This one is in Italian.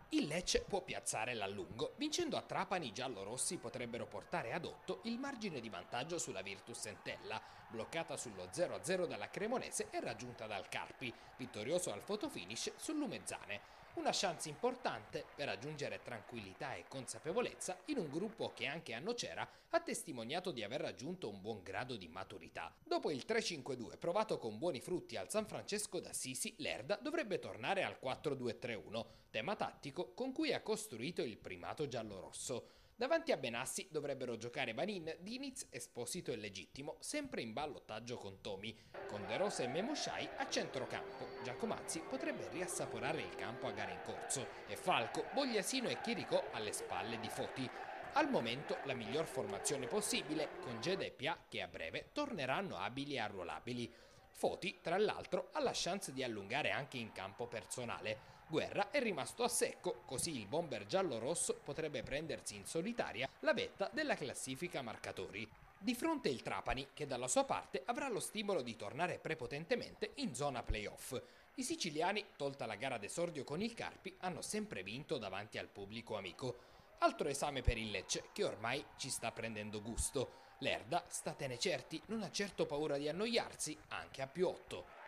Il Lecce può piazzare l'allungo. Vincendo a Trapani, i giallorossi potrebbero portare ad 8 il margine di vantaggio sulla Virtus Entella, bloccata sullo 0-0 dalla Cremonese e raggiunta dal Carpi, vittorioso al fotofinish sul Lumezzane. Una chance importante per raggiungere tranquillità e consapevolezza in un gruppo che anche a Nocera ha testimoniato di aver raggiunto un buon grado di maturità. Dopo il 3-5-2 provato con buoni frutti al San Francesco d'Assisi, Lerda dovrebbe tornare al 4-2-3-1, tema tattico con cui ha costruito il primato giallorosso. Davanti a Benassi dovrebbero giocare Vanin, Diniz, Esposito e Legittimo, sempre in ballottaggio con Tomi, con De Rosa e Memushai a centrocampo. Giacomazzi potrebbe riassaporare il campo a gara in corso e Falco, Bogliasino e Chiricò alle spalle di Foti. Al momento la miglior formazione possibile, con Geda e Pia che a breve torneranno abili e arruolabili. Foti, tra l'altro, ha la chance di allungare anche in campo personale. Guerra è rimasto a secco, così il bomber giallo-rosso potrebbe prendersi in solitaria la vetta della classifica marcatori. Di fronte il Trapani, che dalla sua parte avrà lo stimolo di tornare prepotentemente in zona playoff. I siciliani, tolta la gara d'esordio con il Carpi, hanno sempre vinto davanti al pubblico amico. Altro esame per il Lecce, che ormai ci sta prendendo gusto. Lerda, statene certi, non ha certo paura di annoiarsi, anche a più 8.